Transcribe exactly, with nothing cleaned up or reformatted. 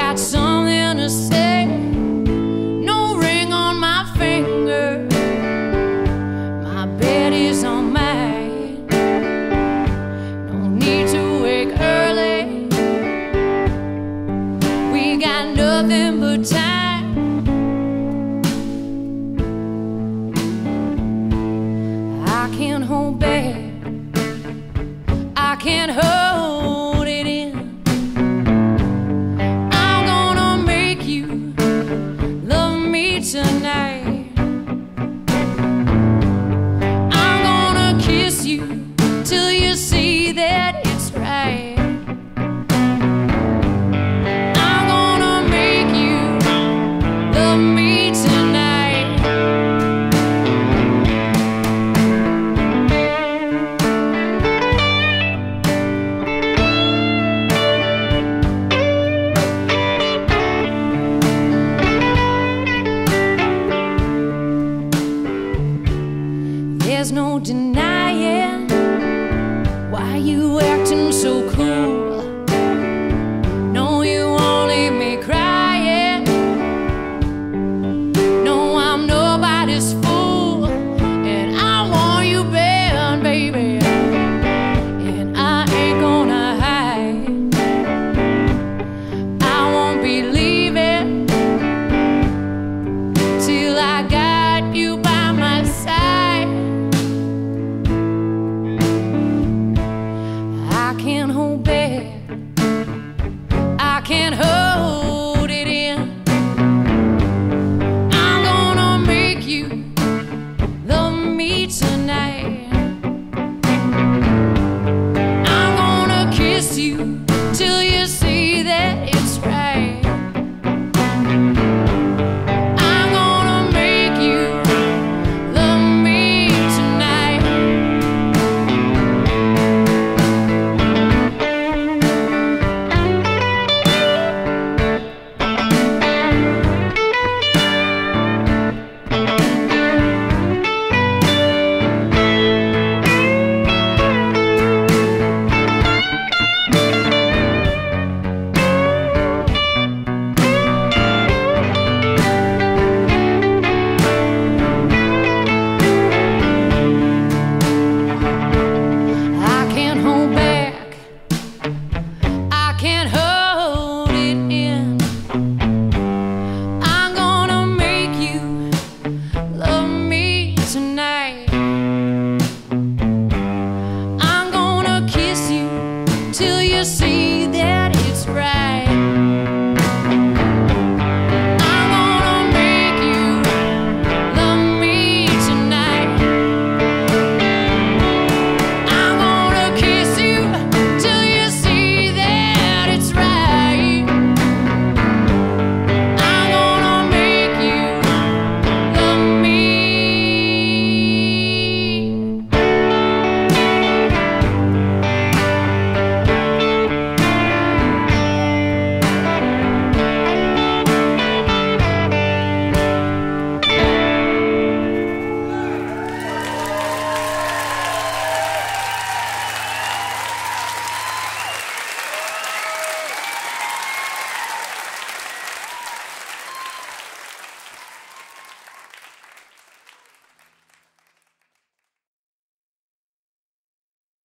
got something to say. No ring on my finger, my bed is on mine. No need to wake early, we got nothing but time. I can't hold back, I can't hold it in. I'm gonna make you love me tonight. I'm gonna kiss you till you see that it's right. I'm gonna make you love me tonight. There's no denying why you acting so cool. No, you won't leave me crying. No, I'm nobody's fool, and I want you bad, baby, and I ain't gonna hide. I won't be leaving till I got you by my side. I can't hold back, I can't hold